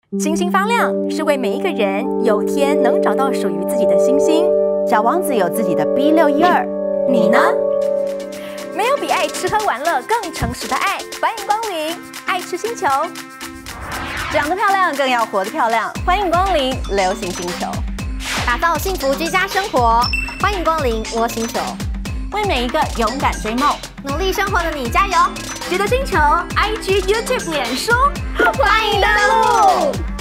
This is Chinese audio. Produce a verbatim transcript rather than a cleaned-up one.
星星发亮是为每一个人有天能找到属于自己的星星。 小王子有自己的 B 六一二， 你呢？没有比爱吃喝玩乐更诚实的爱。欢迎光临爱吃星球。 长得漂亮更要活得漂亮，欢迎光临流行星球。 打造幸福居家生活，欢迎光临窝星球。 为每一个勇敢追梦、 努力生活的你加油！ 觉得星球 I G、YouTube、脸书， 欢迎登录。